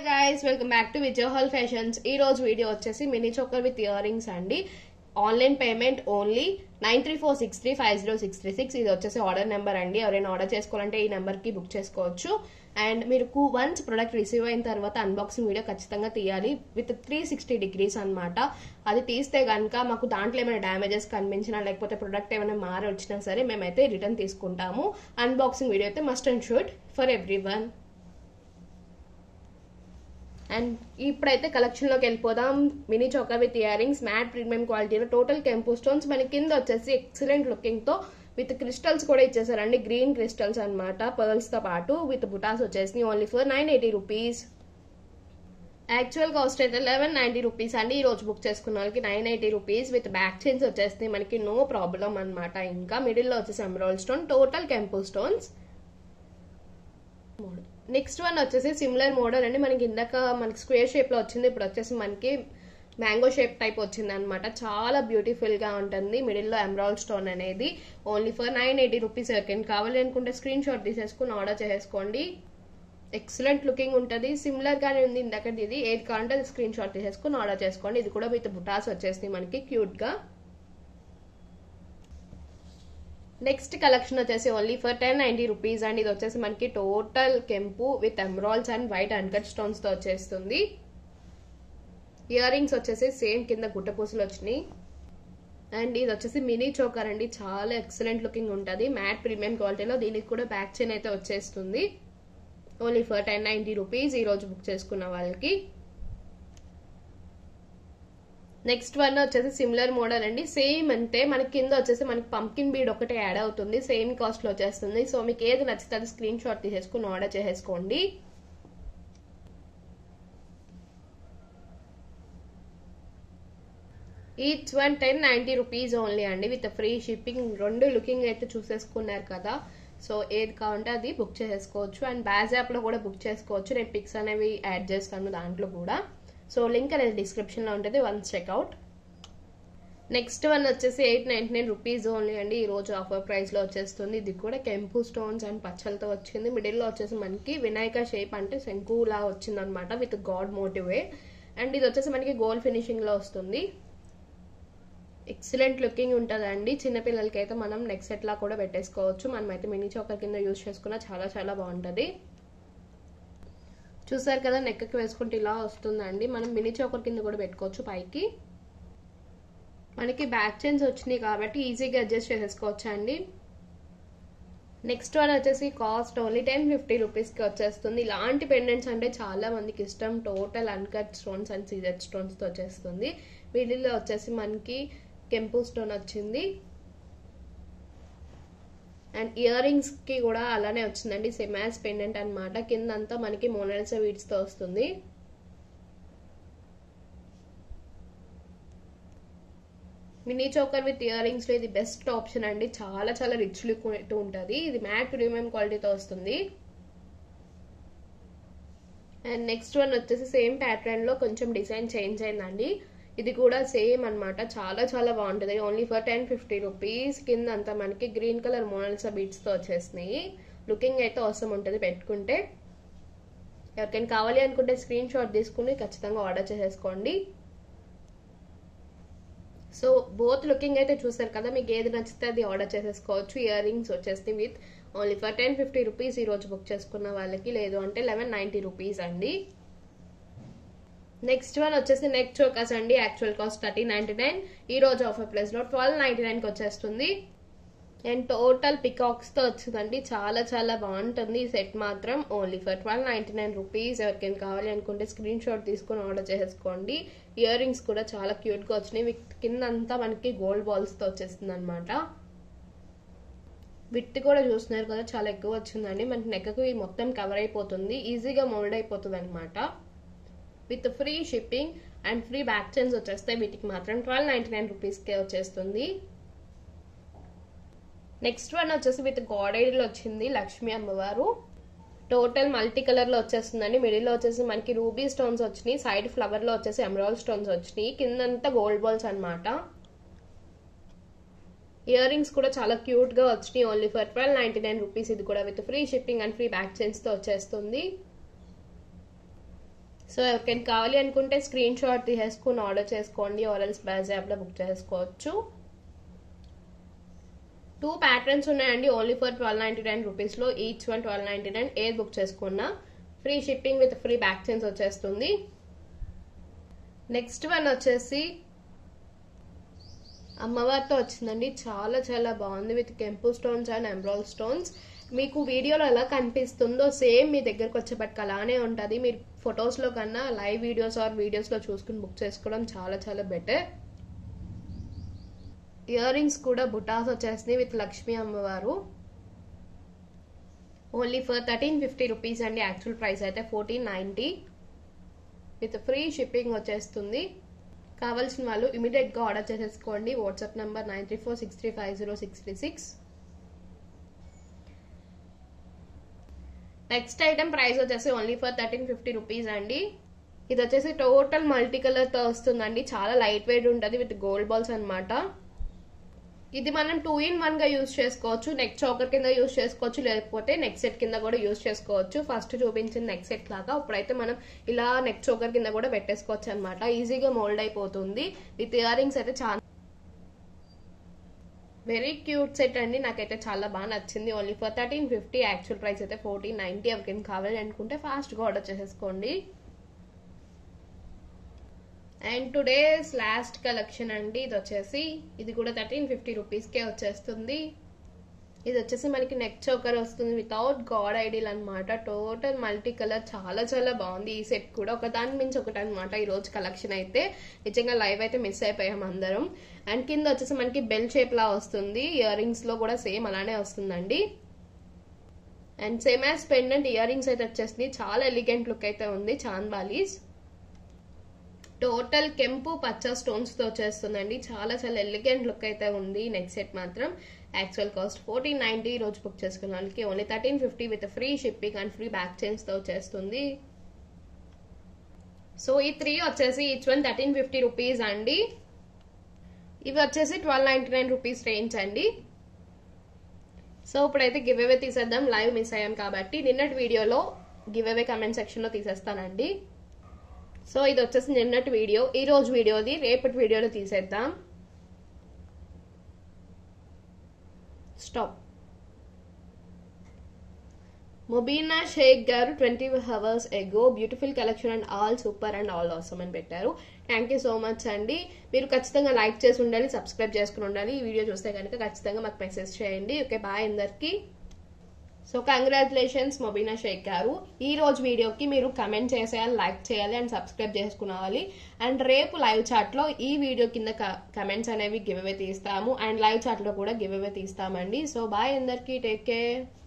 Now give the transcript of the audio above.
Hi guys, welcome back to Vijaya Fashions. Ee roju video vachesi mini choker with earrings andi. Online payment only 9346350636. ఇది వచ్చేసి order number అండి. ఎవరైనా order చేసుకోవాలంటే ఈ number కి book చేసుకోవచ్చు. అండ్ మీరు వన్స్ ప్రొడక్ట్ రిసీవ్ అయిన తర్వాత అన్బాక్సింగ్ వీడియో ఖచ్చితంగా తీయాలి విత్ 360 degrees అన్నమాట. అది తీస్తే గనుక మాకు దాంట్లో ఏమైనా డ్యామేజెస్ కనిపించినా లేకపోతే ప్రొడక్ట్ ఏమైనా మారి వచ్చినా సరే మేమైతే రిటర్న్ తీసుకుంటాము. అన్బాక్సింగ్ వీడియో అయితే must and should for everyone. And ఇప్పుడైతే కలెక్షన్ లోకి వెళ్ళిపోదాం. Mini choker with ear rings matte premium క్వాలిటీలో టోటల్ కెంపు స్టోన్స్ మన కింద వచ్చేసి ఎక్సలెంట్ లుకింగ్ తో విత్ క్రిస్టల్స్ కూడా ఇచ్చేసారండి. గ్రీన్ క్రిస్టల్స్ అన్నమాట పర్ల్స్ తో పాటు విత్ బుటాస్ వచ్చేసి only for 980 rupees. Actual cost అయితే 1190 రూపీస్ అండి. ఈ రోజు బుక్ చేసుకున్న వాళ్ళకి 980 రూపీస్ విత్ బ్యాక్ చైన్స్ వచ్చేసి మనకి నో ప్రాబ్లం అన్నమాట. ఇంకా మిడిల్ లో వచ్చేసి ఎమరాల్డ్ స్టోన్ టోటల్ కెంపు స్టోన్స్. నెక్స్ట్ వన్ వచ్చేసి సిమిలర్ మోడల్ అండి. మనకి ఇందాక మనకి స్క్వేర్ షేప్ లో వచ్చింది, ఇప్పుడు వచ్చేసి మనకి మ్యాంగో షేప్ టైప్ వచ్చింది అనమాట. చాలా బ్యూటిఫుల్ గా ఉంటుంది. మిడిల్ లో ఎమరాల్డ్ స్టోన్ అనేది ఓన్లీ ఫర్ 980 రూపీస్. ఎవరికైనా కావాలి అనుకుంటే స్క్రీన్ షాట్ తీసేసుకుని ఆర్డర్ చేసుకోండి. ఎక్సలెంట్ లుకింగ్ ఉంటుంది. సిమిలర్ గానే ఉంది ఇందాక ఇది. ఏది కావాలంటే అది స్క్రీన్ షాట్ తీసేసుకుని ఆర్డర్ చేసుకోండి. ఇది కూడా విత్ బుటాస్ వచ్చేసి మనకి క్యూట్ గా. నెక్స్ట్ కలెక్షన్ వచ్చేసి ఓన్లీ ఫర్ 1090 రూపీస్ అండ్ ఇది వచ్చేసి మనకి టోటల్ కెంపు with emeralds and white uncut stones తో వచ్చేస్తుంది. ఇయర్ రింగ్స్ వచ్చేసి సేమ్ కింద గుట్టపూసలు వచ్చినాయి. అండ్ ఇది వచ్చేసి మినీ చోకర్ అండి. చాలా ఎక్సలెంట్ లుకింగ్ ఉంటుంది. మ్యాట్ ప్రీమియం క్వాలిటీలో దీనికి కూడా బ్యాక్ చైన్ అయితే వచ్చేస్తుంది. ఓన్లీ ఫర్ 1090 రూపీస్ ఈ రోజు బుక్ చేసుకున్న వాళ్ళకి. నెక్స్ట్ వన్ వచ్చేసి సిమిలర్ మోడల్ అండి. సేమ్ అంతే మనకి కింద వచ్చేసి మనకి పంకిన్ బీడ్ ఒకటే యాడ్ అవుతుంది. సేమ్ కాస్ట్ లో వచ్చేస్తుంది. సో మీకు ఏది నచ్చితే అది స్క్రీన్ షాట్ తీసేసుకుని ఆర్డర్ చేసేసుకోండి. ఈచ్ వన్ 1090 రూపీస్ ఓన్లీ అండి విత్ ఫ్రీ షిప్పింగ్. రెండు లుకింగ్ అయితే చూసేసుకున్నారు కదా. సో ఏది కావాలంటే అది బుక్ చేసేసుకోవచ్చు. అండ్ బాజ్ యాప్ లో కూడా బుక్ చేసుకోవచ్చు. నేను పిక్స్ అనేవి యాడ్ చేస్తాను దాంట్లో కూడా. సో లింక్ అనేది డిస్క్రిప్షన్ లో ఉంటుంది, వన్స్ చెక్అవుట్. నెక్స్ట్ వన్ వచ్చేసి 899 రూపీస్ ఓన్లీ అండి. ఈ రోజు ఆఫర్ ప్రైస్ లో వచ్చేస్తుంది. ఇది కూడా కెంపు స్టోన్స్ అండ్ పచ్చలతో వచ్చింది. మిడిల్ లో వచ్చేసి మనకి వినాయక షేప్ అంటే శంకులా వచ్చింది అనమాట విత్ గాడ్ మోటివే. అండ్ ఇది వచ్చేసి మనకి గోల్డ్ ఫినిషింగ్ లో వస్తుంది. ఎక్సలెంట్ లుకింగ్ ఉంటుందండి. చిన్నపిల్లలకి అయితే మనం నెక్ సెట్ లా కూడా పెట్టేసుకోవచ్చు. మనమైతే మినీ చోకర్ కింద యూజ్ చేసుకున్నా చాలా చాలా బాగుంటది. చూసారు కదా నెక్ కి వేసుకుంటే ఇలా వస్తుందండి. మనం మినీ చోకర్ కింద కూడా పెట్టుకోవచ్చు పైకి. మనకి బ్యాక్ చైన్స్ వచ్చినాయి కాబట్టి ఈజీగా అడ్జస్ట్ చేసేసుకోవచ్చు అండి. నెక్స్ట్ వన్ వచ్చేసి కాస్ట్ ఓన్లీ 1050 రూపీస్ కి వచ్చేస్తుంది. ఇలాంటి పెండెంట్స్ అంటే చాలా మందికి ఇష్టం. Total uncut stones and CZ stones తో వచ్చేస్తుంది. వీటిల్లో వచ్చేసి మనకి కెంపు స్టోన్ వచ్చింది. అండ్ ఇయర్ రింగ్స్ కి కూడా అలానే వచ్చిందండి. సేమ్ యాజ్ పెండెంట్ అనమాట. కింద అంతా మనకి మోనాలిసా బీడ్స్ తో వస్తుంది. Mini choker with ear rings లో ఇది బెస్ట్ ఆప్షన్ అండి. చాలా చాలా రిచ్ లుక్ ఉంటుంది. ఇది మ్యాట్ ప్రీమియం క్వాలిటీతో వస్తుంది. అండ్ నెక్స్ట్ వన్ వచ్చేసి సేమ్ ప్యాటర్న్ లో కొంచెం డిజైన్ చేంజ్ అయిందండి. ఇది కూడా సేమ్ అనమాట. చాలా చాలా బాగుంటుంది. Only for 1050 rupees. కింద అంతా మనకి గ్రీన్ కలర్ మోనాలిసా బీడ్స్ తో వచ్చేసినాయి. లుకింగ్ అయితే అవసరం ఉంటుంది పెట్టుకుంటే. ఎవరికైనా కావాలి అనుకుంటే స్క్రీన్ షాట్ తీసుకుని ఖచ్చితంగా ఆర్డర్ చేసేసుకోండి. సో బోత్ లుకింగ్ అయితే చూసారు కదా. మీకు ఏది నచ్చితే అది ఆర్డర్ చేసేసుకోవచ్చు. ఇయర్ రింగ్స్ వచ్చేసి విత్ ఓన్లీ ఫర్ 1050 రూపీస్ ఈ రోజు బుక్ చేసుకున్న వాళ్ళకి. లేదు అంటే 1190 రూపీస్ అండి. నెక్స్ట్ వన్ వచ్చేసి నెక్ చోకర్స్ అండి. Actual cost 1399. ఈ రోజు ఆఫర్ ప్రైస్ లో 1299 కి వచ్చేస్తుంది. అండ్ టోటల్ పికాక్స్ తో వచ్చిందండి. చాలా చాలా బాగుంటుంది ఈ సెట్ మాత్రం. Only for 1299 rupees. ఎవరికైనా కావాలి అనుకుంటే స్క్రీన్ షాట్ తీసుకుని ఆర్డర్ చేసుకోండి. ఇయర్ రింగ్స్ కూడా చాలా క్యూట్ గా వచ్చినాయి. కింద అంతా మనకి గోల్డ్ బాల్స్ తో వచ్చేస్తుంది అనమాట. విత్ కూడా చూస్తున్నారు కదా చాలా ఎక్కువ వచ్చిందండి. మనకి నెక్ కి మొత్తం కవర్ అయిపోతుంది. ఈజీగా మోల్డ్ అయిపోతుంది అనమాట. With free shipping and free back chains వచ్చేస్తాయి. వీటికి మాత్రం 1299 రూపీస్ కే వచ్చేస్తుంది. నెక్స్ట్ వన్ వచ్చేసి విత్ గాడ్ ఐడల్ వచ్చింది. లక్ష్మీ అమ్మవారు టోటల్ మల్టీ కలర్ లో వచ్చేస్తుందండి. మిడిల్ లో వచ్చేసి మనకి రూబీ స్టోన్స్ వచ్చినాయి. సైడ్ ఫ్లవర్ లో వచ్చేసి ఎమరాల్డ్ స్టోన్స్ వచ్చినాయి. కిందంతా గోల్డ్ బాల్స్ అనమాట. ఇయర్ రింగ్స్ కూడా చాలా క్యూట్ గా వచ్చినాయి. Only for 1299 rupees. ఇది కూడా with free shipping and free back chains తో వచ్చేస్తుంది. సో ఎవరికైనా కావాలి అనుకుంటే స్క్రీన్ షాట్ తీసేసుకుని ఆర్డర్ చేసుకోండి, ఆర్ఎల్స్ బాజ్ యాప్ లో బుక్ చేసుకోవచ్చు. 2 ప్యాటర్న్స్ ఉన్నాయండి, ఓన్లీ ఫర్ 1299 రూపీస్ లో, ఈచ్ వన్ 1299. ఏది బుక్ చేసుకున్నా free shipping with free back chains వచ్చేస్తుంది. నెక్స్ట్ వన్ వచ్చేసి అమ్మవారితో వచ్చిందండి, చాలా చాలా బాగుంది విత్ కెంపు స్టోన్స్ అండ్ ఎంబ్రాయిడ్ స్టోన్స్. మీకు వీడియోలో ఎలా కనిపిస్తుందో సేమ్ మీ దగ్గరకు వచ్చేపటికి అలానే ఉంటుంది. మీరు ఫొటోస్లో కన్నా లైవ్ వీడియోస్ ఆర్ వీడియోస్లో చూసుకుని బుక్ చేసుకోవడం చాలా చాలా బెటర్. ఇయర్ రింగ్స్ కూడా బుటాస్ వచ్చేసినాయి విత్ లక్ష్మీ అమ్మవారు, ఓన్లీ ఫర్ 1350 రూపీస్ అండి. యాక్చువల్ ప్రైస్ అయితే 1490 విత్ ఫ్రీ షిప్పింగ్ వచ్చేస్తుంది. కావాల్సిన వాళ్ళు ఇమీడియట్ గా ఆర్డర్ చేసేసుకోండి. WhatsApp number 9346350636. Next item price వచ్చేసి ఓన్లీ ఫర్ 1350 రూపీస్ అండి. ఇది వచ్చేసి టోటల్ మల్టీ కలర్ తో వస్తుందండి, చాలా లైట్ వెయిట్ ఉంటుంది విత్ గోల్డ్ బాల్స్ అన్నమాట. ఇది మనం 2-in-1 గా యూజ్ చేసుకోవచ్చు, నెక్ చోకర్ కింద యూజ్ చేసుకోవచ్చు, లేకపోతే నెక్ సెట్ కింద కూడా యూజ్ చేసుకోవచ్చు. ఫస్ట్ చూపించిన నెక్ సెట్ లాగా ఇప్పుడైతే మనం ఇలా నెక్ చోకర్ కింద కూడా పెట్టేసుకోవచ్చు అనమాట. ఈజీగా మోల్డ్ అయిపోతుంది. విత్ ఇయర్ రింగ్స్ అయితే చాలా వెరీ క్యూట్ సెట్ అండి, నాకైతే చాలా బాగా నచ్చింది. ఓన్లీ ఫర్ 1350, యాక్చువల్ ప్రైస్ అయితే 1490. ఎవరికైనా కావాలి అనుకుంటే ఫాస్ట్ గా ఆర్డర్ చేసేసుకోండి. అండ్ టుడేస్ లాస్ట్ కలెక్షన్ అండి, ఇది కూడా 1350 రూపీస్కే వచ్చేస్తుంది. ఇది వచ్చేసి మనకి నెక్ చోకర్ వస్తుంది వితౌట్ గాడ్ ఐడియల్ అనమాట. టోటల్ మల్టీ కలర్, చాలా చాలా బాగుంది. ఈ సెట్ కూడా ఒకదాని మించి ఒకటి అనమాట. ఈ రోజు కలెక్షన్ అయితే నిజంగా లైవ్ అయితే మిస్ అయిపోయాం అందరం. అండ్ కింద వచ్చేసి మనకి బెల్ షేప్ లా వస్తుంది, ఇయర్ రింగ్స్ లో కూడా సేమ్ అలానే వస్తుందండి. And same as pendant ear rings అయితే వచ్చేసింది, చాలా ఎలిగెంట్ లుక్ అయితే ఉంది. చాంద్ బాలీస్ టోటల్ కెంపు పచ్చ స్టోన్స్ తో వచ్చేస్తుందండి, చాలా చాలా ఎలిగెంట్ లుక్ అయితే ఉంది. నెక్స్ట్ సెట్ మాత్రం యాక్చువల్ కాస్ట్ 1490, రోజు బుక్ చేసుకున్న వాళ్ళకి only 1350 with free shipping and free back chains తో వచ్చేస్తుంది. సో ఈ 3 వచ్చేసి ఈచ్ వన్ 1350 రూపీస్ అండి. ఇవి వచ్చేసి 1299 రూపీస్ రేంజ్ అండి. సో ఇప్పుడైతే గివ్ అవే తీసేద్దాం, లైవ్ మిస్ అయ్యాం కాబట్టి. నిన్నటి వీడియోలో గివ్ అవే కమెంట్ సెక్షన్ లో తీసేస్తానండి. సో ఇది వచ్చేసి నిన్నటి వీడియో, ఈ రోజు వీడియోది రేపటి వీడియోలో తీసేద్దాం. స్టాప్. మొబీనా షేక్ గారు 20 hours ago beautiful collection and all super and all awesome అని పెట్టారు. థ్యాంక్ యూ సో మచ్ అండి. మీరు ఖచ్చితంగా లైక్ చేసి ఉండాలి, సబ్స్క్రైబ్ చేసుకుని ఉండాలి. ఈ వీడియో చూస్తే కనుక ఖచ్చితంగా మాకు మెసేజ్ చేయండి. ఓకే, బాయ్ అందరికి. సో కంగ్రాచులేషన్స్ మొబీనా షేక్ గారు. ఈ రోజు వీడియోకి మీరు కమెంట్ చేసేయాలి, లైక్ చేయాలి అండ్ సబ్స్క్రైబ్ చేసుకునేవాలి. అండ్ రేపు లైవ్ చాట్ లో ఈ వీడియో కింద కమెంట్స్ అనేవి గివ్ అవే తీస్తాము, అండ్ లైవ్ చాట్ లో కూడా గివ్ అవే తీస్తామండి. సో బాయ్ అందరికి, టేక్ కేర్.